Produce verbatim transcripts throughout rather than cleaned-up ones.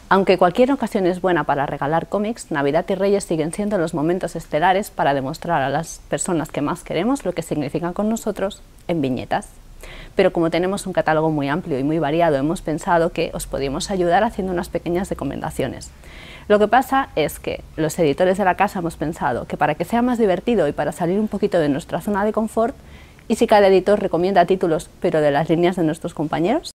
Aunque cualquier ocasión es buena para regalar cómics, Navidad y Reyes siguen siendo los momentos estelares para demostrar a las personas que más queremos lo que significan con nosotros en viñetas. Pero como tenemos un catálogo muy amplio y muy variado, hemos pensado que os podíamos ayudar haciendo unas pequeñas recomendaciones. Lo que pasa es que los editores de la casa hemos pensado que para que sea más divertido y para salir un poquito de nuestra zona de confort, ¿y si cada editor recomienda títulos pero de las líneas de nuestros compañeros?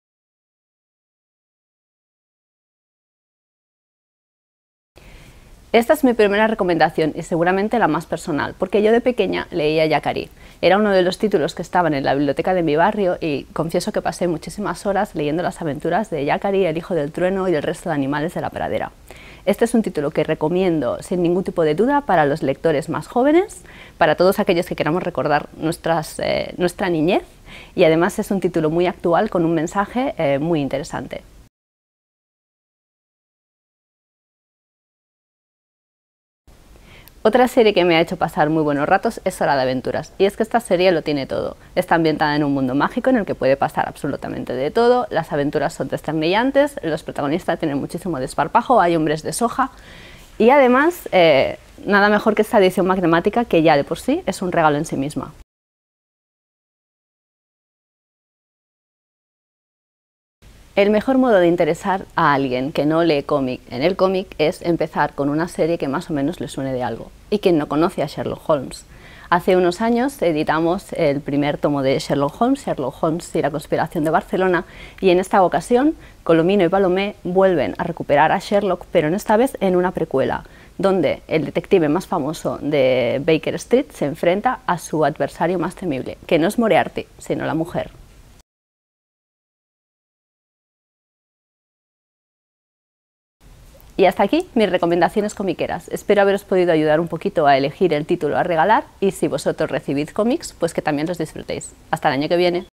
Esta es mi primera recomendación y seguramente la más personal, porque yo de pequeña leía Yacari. Era uno de los títulos que estaban en la biblioteca de mi barrio y confieso que pasé muchísimas horas leyendo las aventuras de Yacari, el hijo del trueno y del resto de animales de la pradera. Este es un título que recomiendo sin ningún tipo de duda para los lectores más jóvenes, para todos aquellos que queramos recordar nuestras, eh, nuestra niñez, y además es un título muy actual con un mensaje eh, muy interesante. Otra serie que me ha hecho pasar muy buenos ratos es Hora de Aventuras, y es que esta serie lo tiene todo. Está ambientada en un mundo mágico en el que puede pasar absolutamente de todo, las aventuras son desternillantes, los protagonistas tienen muchísimo desparpajo, hay hombres de soja, y además, eh, nada mejor que esta edición magnemática que ya de por sí es un regalo en sí misma. El mejor modo de interesar a alguien que no lee cómic en el cómic es empezar con una serie que más o menos le suene de algo. Y quien no conoce a Sherlock Holmes. Hace unos años editamos el primer tomo de Sherlock Holmes, Sherlock Holmes y la conspiración de Barcelona, y en esta ocasión Colomino y Palomé vuelven a recuperar a Sherlock, pero en esta vez en una precuela, donde el detective más famoso de Baker Street se enfrenta a su adversario más temible, que no es Moriarty, sino la mujer. Y hasta aquí mis recomendaciones comiqueras. Espero haberos podido ayudar un poquito a elegir el título a regalar y si vosotros recibid cómics, pues que también los disfrutéis. Hasta el año que viene.